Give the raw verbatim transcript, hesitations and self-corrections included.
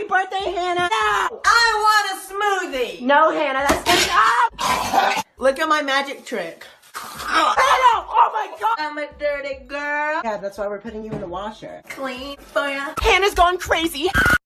birthday, Hannah. No. I want a smoothie. No, Hannah, that's good. Look at my magic trick. Hannah, oh my God. I'm a dirty girl. Yeah, that's why we're putting you in the washer. Clean for ya. Hannah's gone crazy.